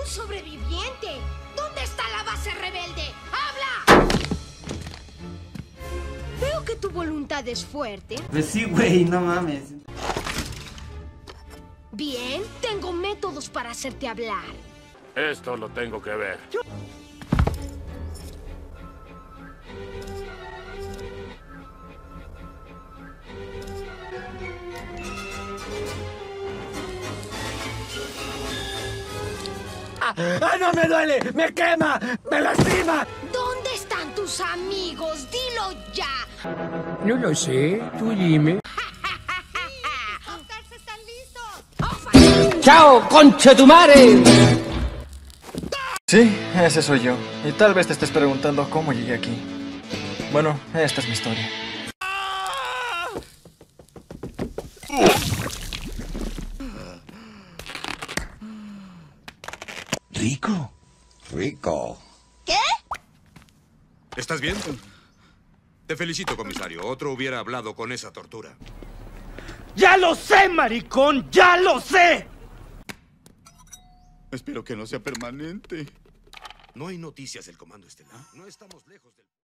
¡Un sobreviviente! ¿Dónde está la base rebelde? ¡Habla! Veo que tu voluntad es fuerte. Pues sí, güey, no mames. Bien, tengo métodos para hacerte hablar. Esto lo tengo que ver. ¡Ah, no me duele! ¡Me quema! ¡Me lastima! ¿Dónde están tus amigos? ¡Dilo ya! No lo sé, tú dime. ¡Oscars están listos! ¡Chao, concha tu madre! Sí, ese soy yo. Y tal vez te estés preguntando cómo llegué aquí. Bueno, esta es mi historia. Rico. Rico. ¿Estás bien? Te felicito, comisario. Otro hubiera hablado con esa tortura. ¡Ya lo sé, maricón! ¡Ya lo sé! Espero que no sea permanente. No hay noticias del Comando Estelar. No estamos lejos del...